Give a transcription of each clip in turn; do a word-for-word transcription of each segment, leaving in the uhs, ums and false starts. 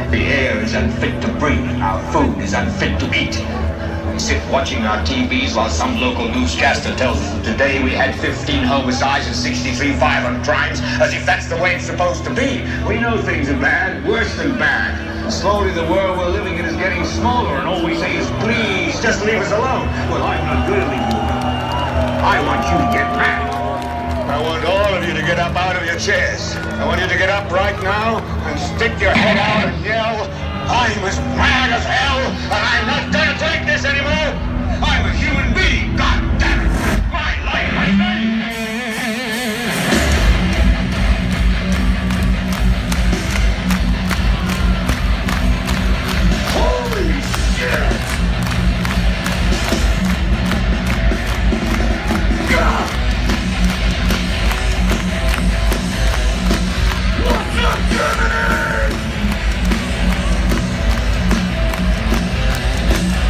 The air is unfit to breathe. Our food is unfit to eat. We sit watching our T Vs while some local newscaster tells us that today we had fifteen homicides and sixty-three violent crimes, as if that's the way it's supposed to be. We know things are bad, worse than bad. Slowly the world we're living in is getting smaller, and all we say is, please, just leave us alone. Well, I'm not going to leave you alone. I want you to get mad. I want all of you to get up out of your chairs. I want you to get up right now and stick your head out and yell, I'm as mad as hell, and I'm not going to take this anymore. I'm a human being, God damn it. My life, my name. Holy shit! God! What's up, Germany?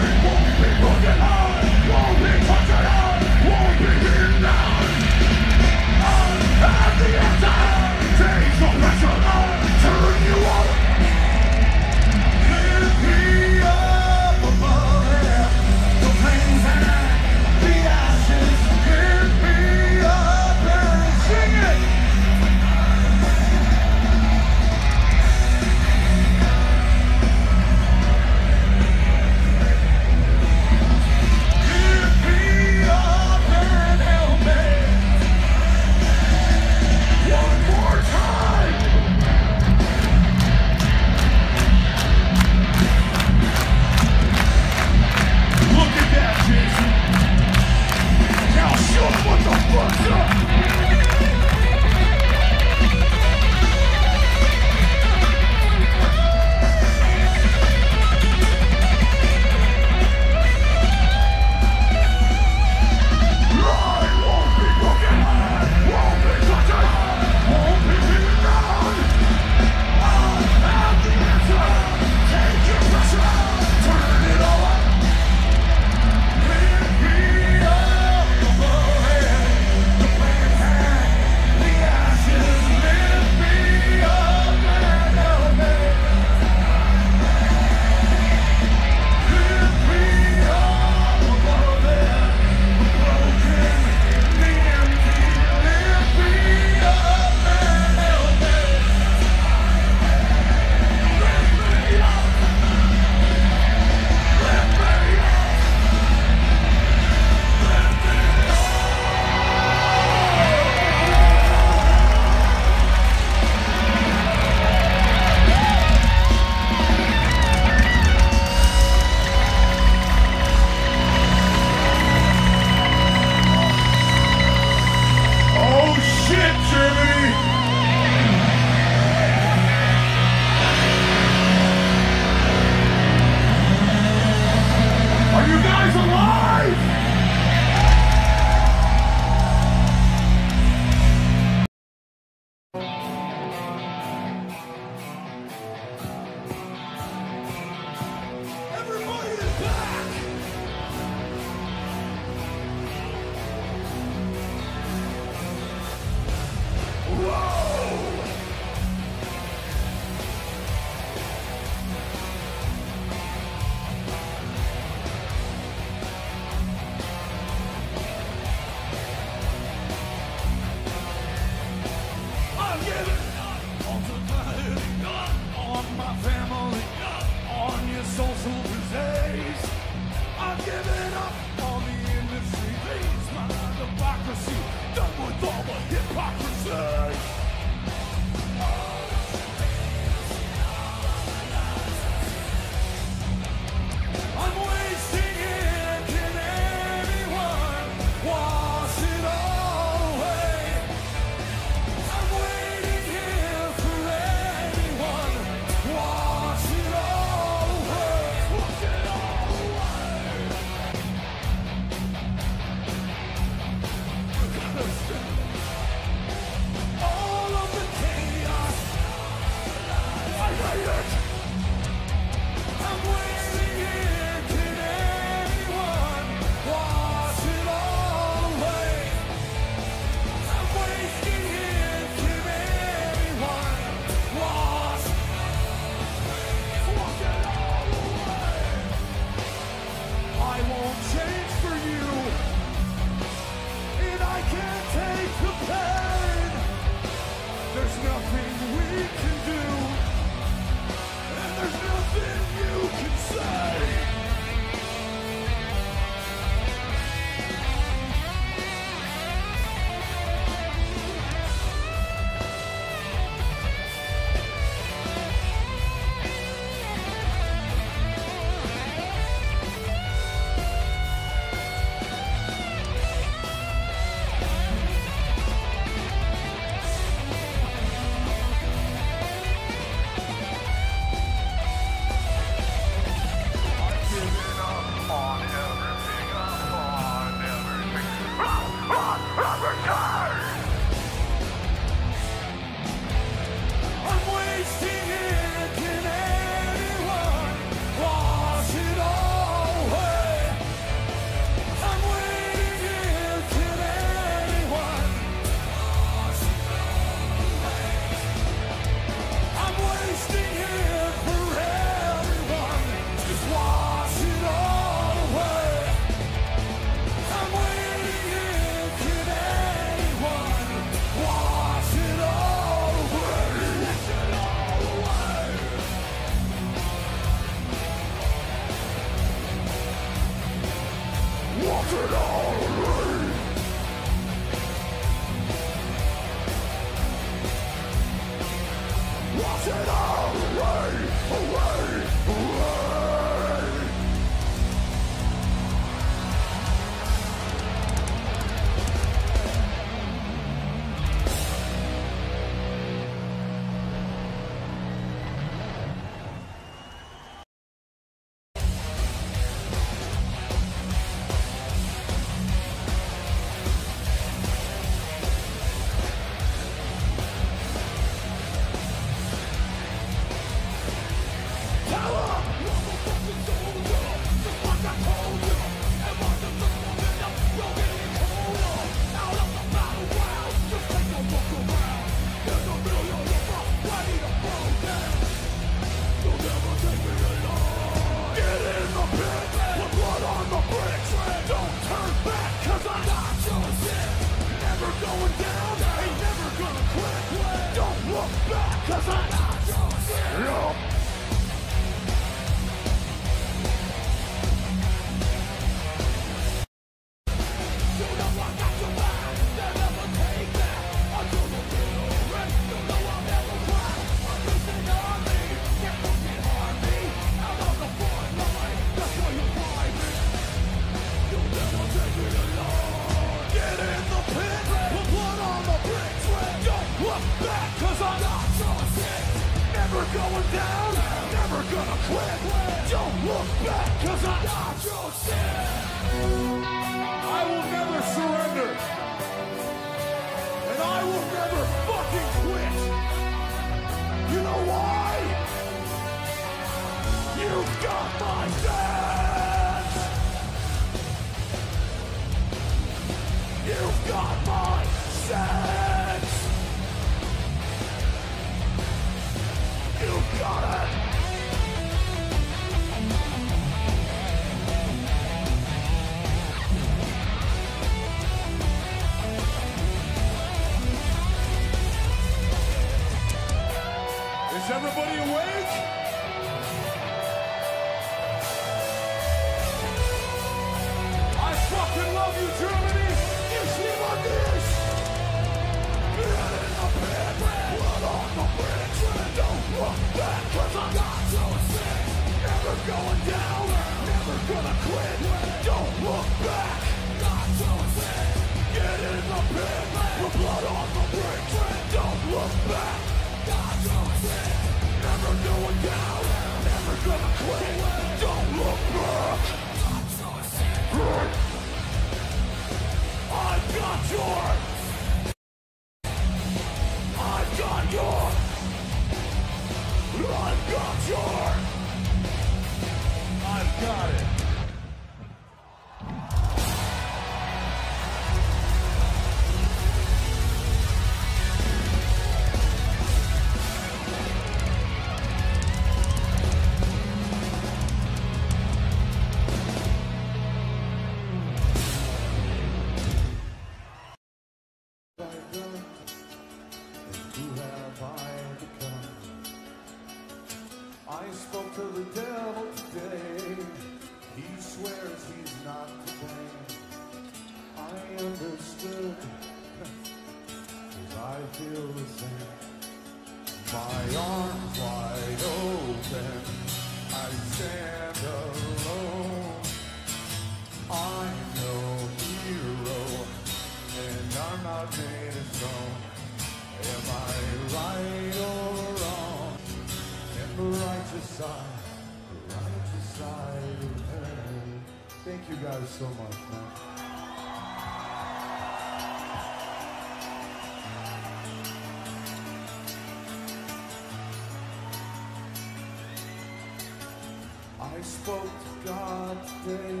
I spoke to God today.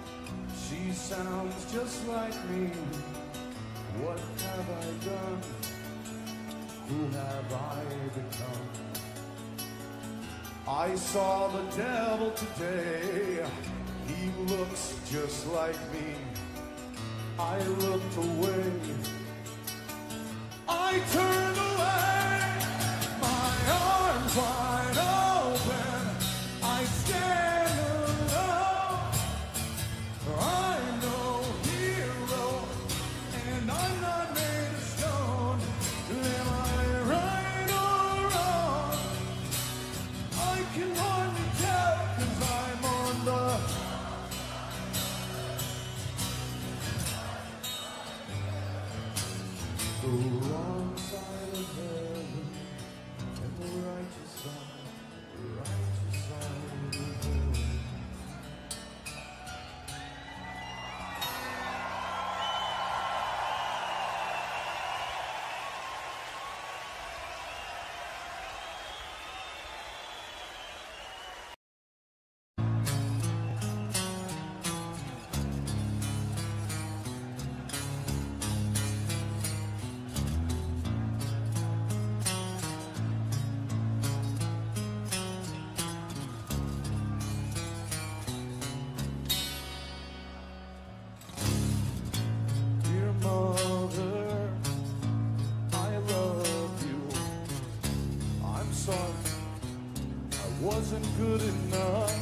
She sounds just like me. What have I done? Who have I become? I saw the devil today. He looks just like me. I looked away. I turned away. My arms wide open. I stand alone. I know the wrong side of heaven and the righteous side, the righteous side of heaven. Wasn't good enough.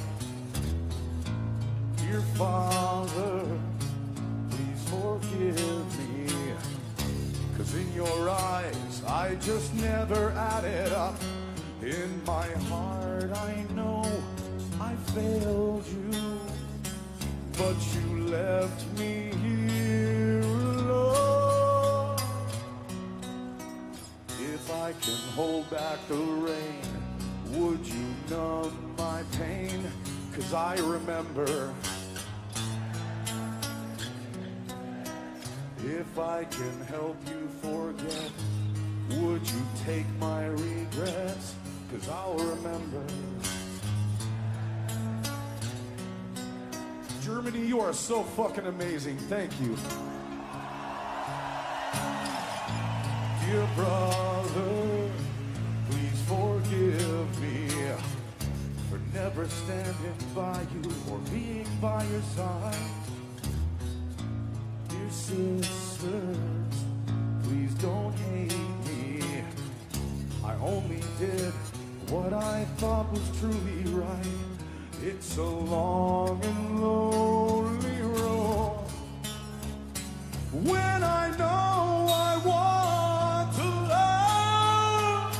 Dear Father, please forgive me, 'cause in your eyes I just never added up. In my heart I know I failed you, but you left me here alone. If I can hold back the rain, would you numb my pain? 'Cause I remember. If I can help you forget, would you take my regrets? 'Cause I'll remember. Germany, you are so fucking amazing. Thank you. Dear brother, please forgive me for never standing by you or being by your side. Dear sisters, please don't hate me. I only did what I thought was truly right. It's a long and lonely road when I know I want to love.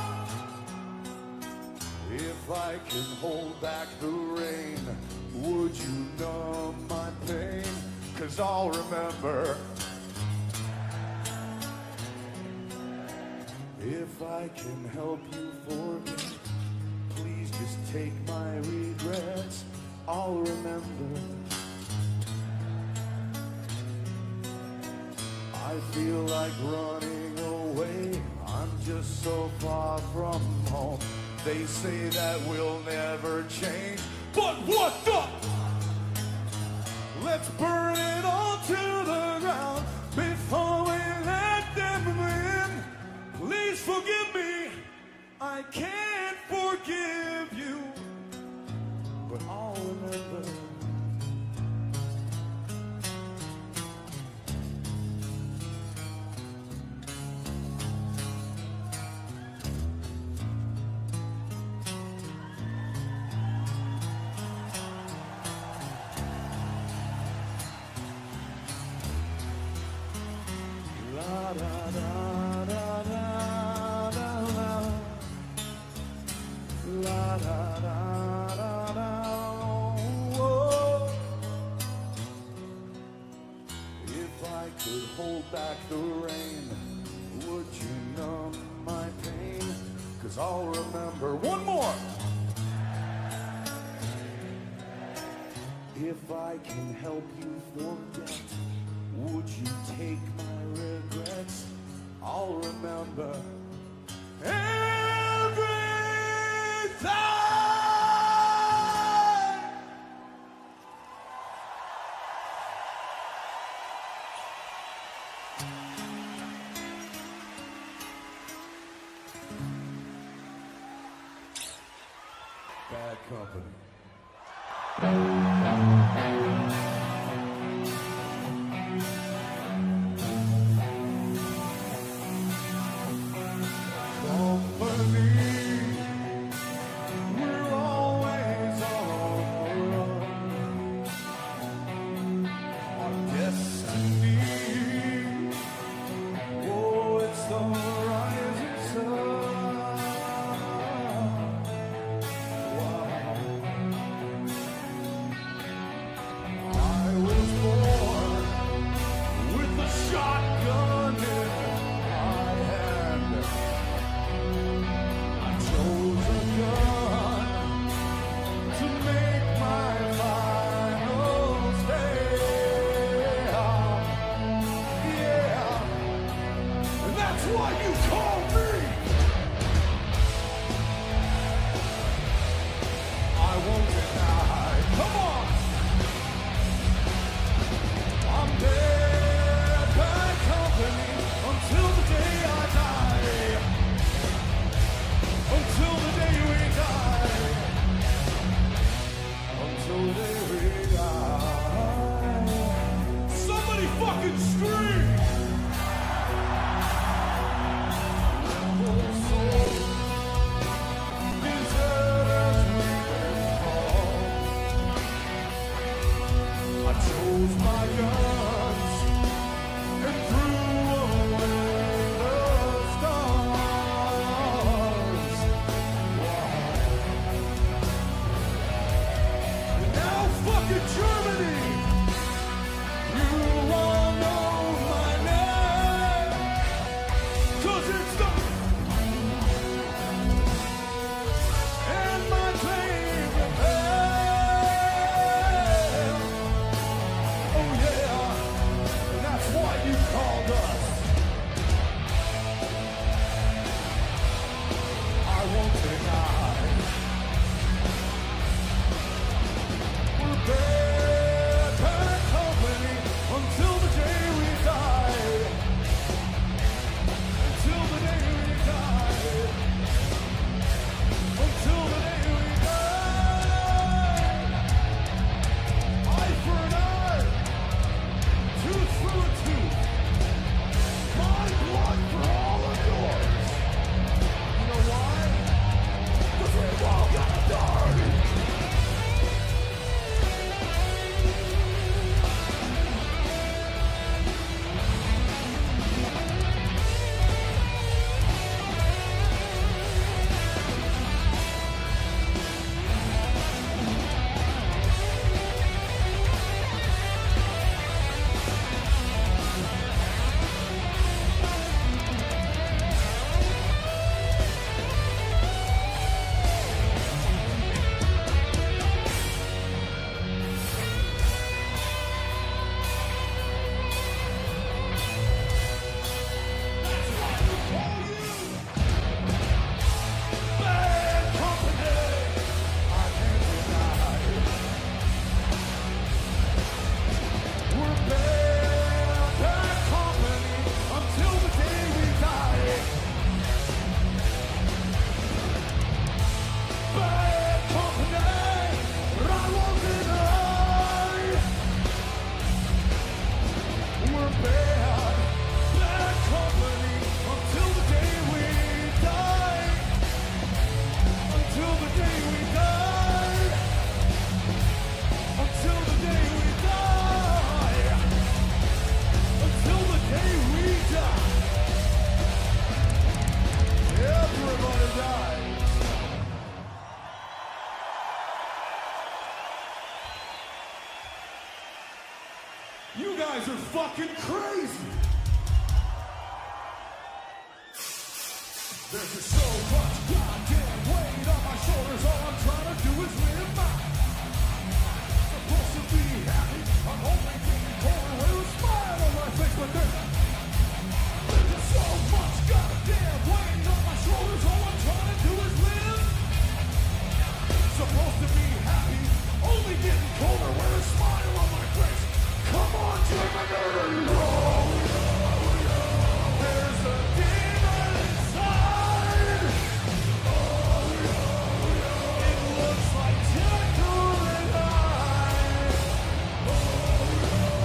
If I can hold back the rain, would you numb my pain? 'Cause I'll remember. If I can help you forget, please just take my regrets. I'll remember. I feel like running away. I'm just so far from home. They say that we'll never change, but what the? Let's burn it all to the ground before we let them in. Please forgive me. I can't forgive you, but I'll remember. La da da da da da la. La da da da da. Whoa. If I could hold back the rain, would you numb my pain? 'Cause I'll remember. One more. If I can help you forget, would you take my regrets? I'll remember every time. Bad Company. what you call me. I won't deny. Come on. I'm dead bad company until the day I die. Until the day we die. Until the day we die. Somebody fucking scream. I chose my guns and threw away the stars. And now fucking Germany, you all know my name, 'cause it's the and my favorite band. Oh yeah, and that's why you called us. I won't deny. We're bad, bad company until the day we die. Until the day we die. Until the day we die. Eye for an eye. Tooth for a tooth. My blood for all of yours. You know why? 'Cause we've all gotta die. Bad company, I can't deny. We're bad, bad company until the day we die. Bad company, but I won't deny. We're bad, bad company until the day we die. Until the day we die. Until the day we die. Until the day we die. Everybody dies. You guys are fucking crazy. There's just so much goddamn weight on my shoulders. All I'm trying to do is live mine. Supposed to be happy. I'm only getting colder with a smile on my face, but there's there's just so much goddamn weight on my shoulders. All I'm trying to do is live. Supposed to be happy. Only getting colder with a smile on my face. Come on, Germany! There's a demon inside. It looks like Jekyll and Hyde.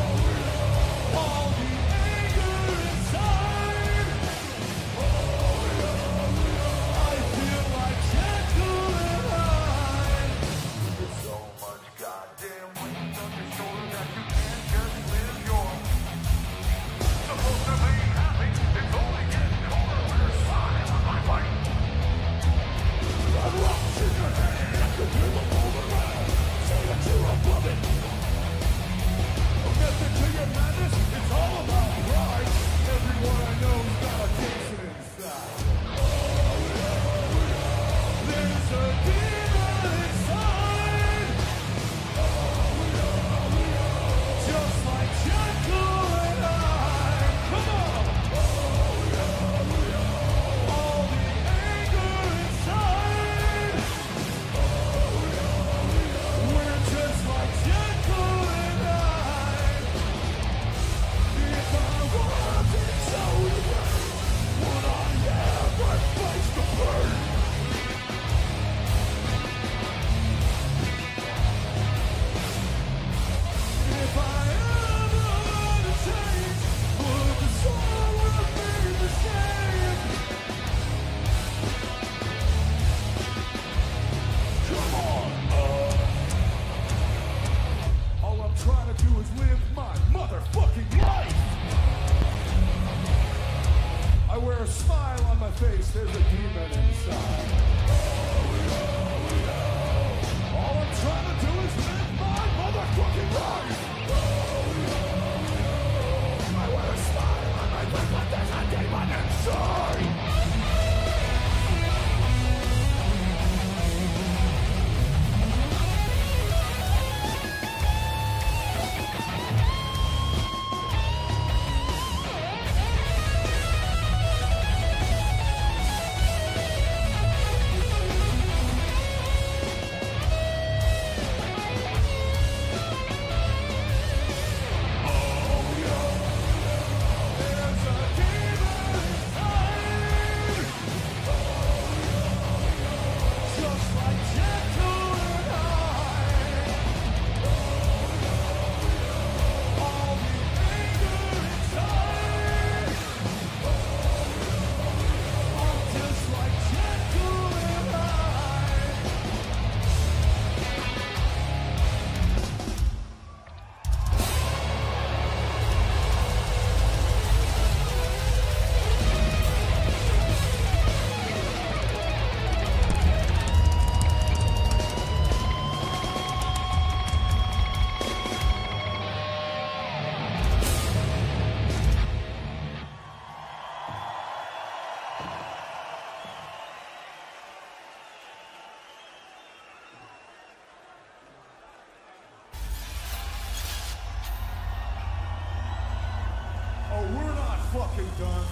fucking done.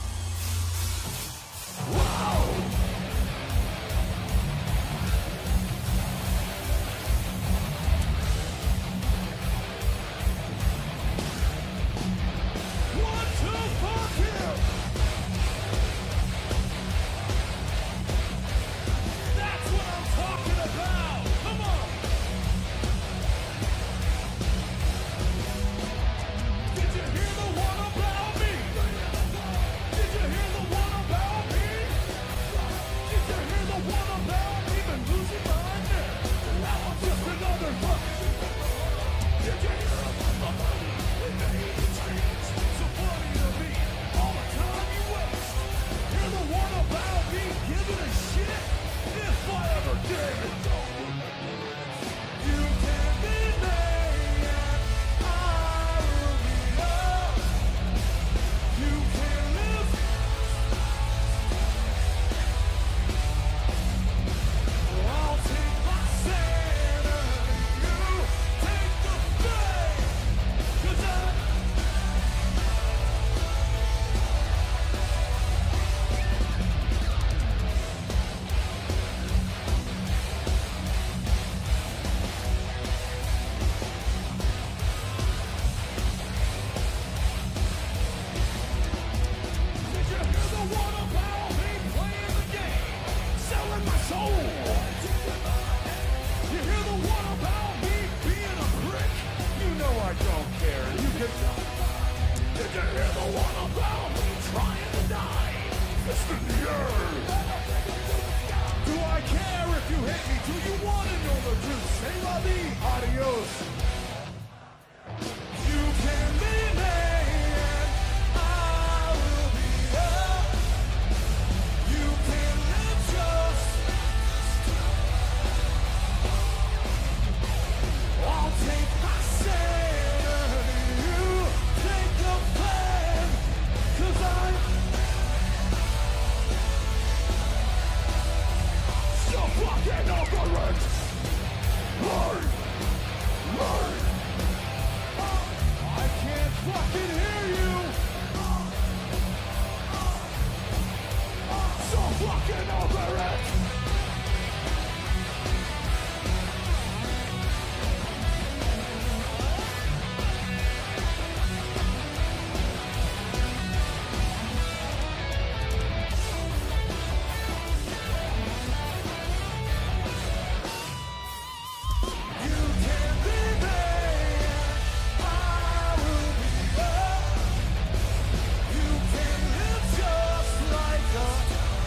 Wow! One, two, fuck you! That's what I'm talking about! Come on! Did you hear the one about me? Did you hear the one about me? Did you hear the one about me? Been losing my neck. Now I'm just another fuck. Did you hear about me? It made the streets so funny to me. All the time you waste. Hear the one about me giving a shit? If I ever did. You can be made and I will be up. You can live. I'll take my sanity. You take the fame. 'Cause I Did you hear the one about me playing the game, selling my soul? You hear the one about me being a prick? You know I don't care. You can. Did you hear the one about me trying to die? Fist in the earth. Do I care if you hate me? Do you want to know the truth? Say la vie, adios. You can be made, I will be up. You can live just. I'll take my sanity. You take the plan. 'Cause I'm so fucking over it. Right, right. I can't fucking hear you. So fucking over it. You can be made, I will be up. You can live just like us.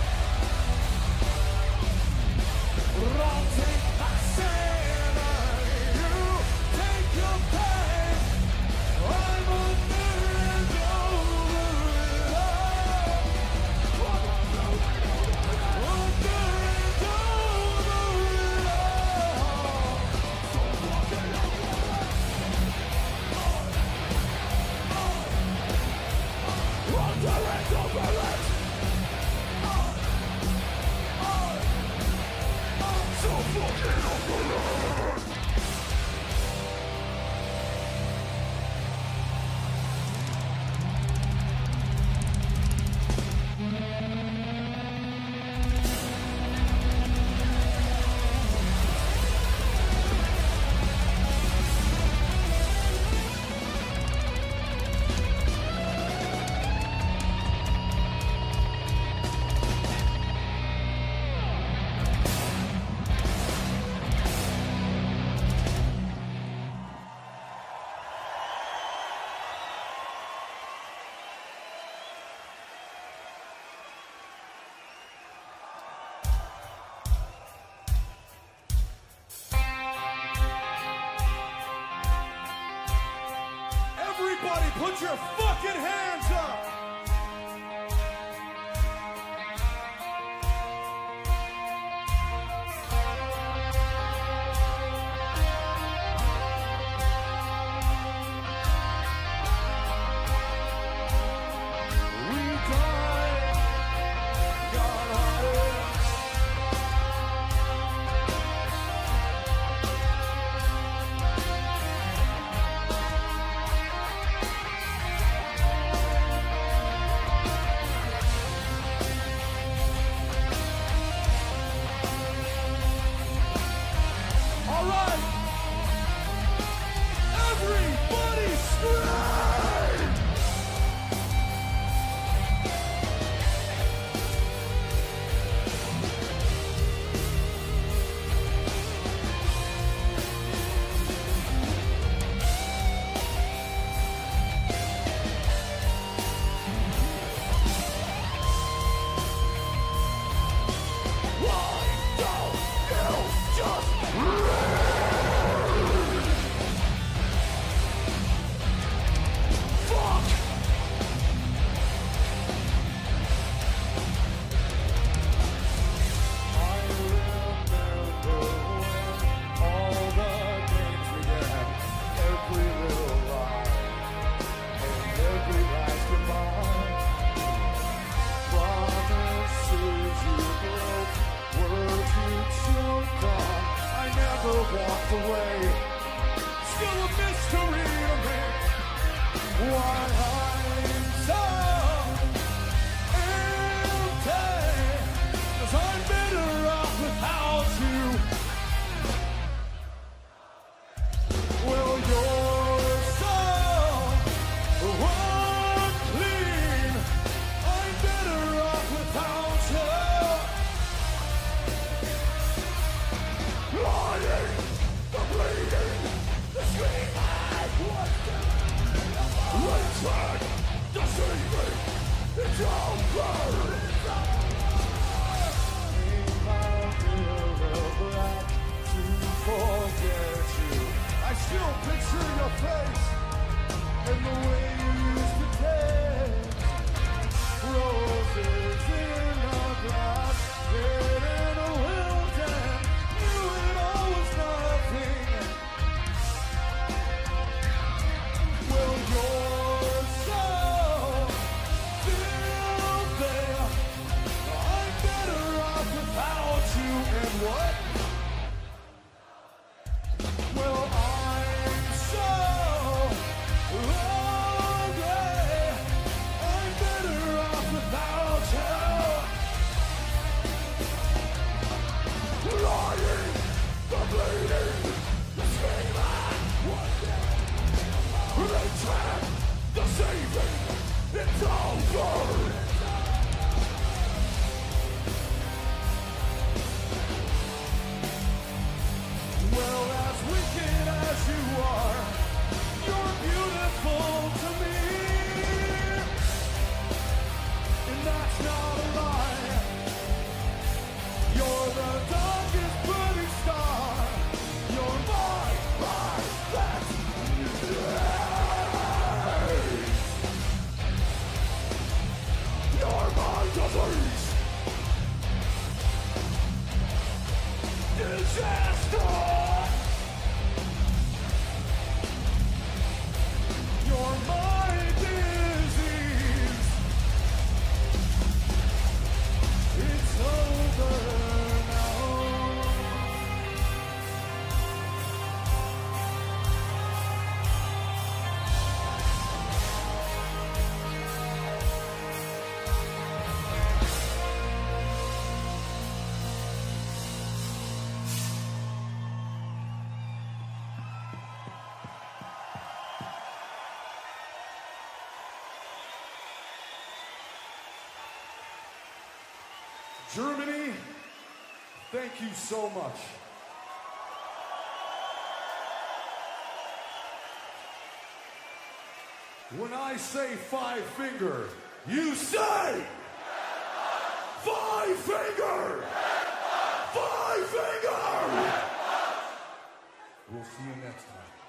I'll take my sanity. You take your pain. I'm under and over it all. Under and over it all. Under and over it. So fucking over it. Everybody put your fucking hands up! We died, got higher. come. I never walked away. Still a mystery to me. Why I'm so empty. 'Cause I'm better off without you. Well, you're so unclean. I'm better off without you. Lying, the bleeding, the screaming, what's the return, deceiving, it's over. Ain't my mirror black to forget you. I still picture your face and the way you used to dance. Roses in a glass, dead in a wilderness. Knew it all was nothing. Well, you're so filthy. I'm better off without you. And what? Well, I'm so ugly. I'm better off without you. Lying, the bleeding, the screaming, what the trap, the saving, it's over. Well, as wicked as you are, you're beautiful to me. And that's not a lie. You're the darkest burning star. You're my, my best days. You're my disease. Disaster. You're my disease. It's over now. Germany, thank you so much. When I say five finger, you say five finger! Five finger! We'll see you next time.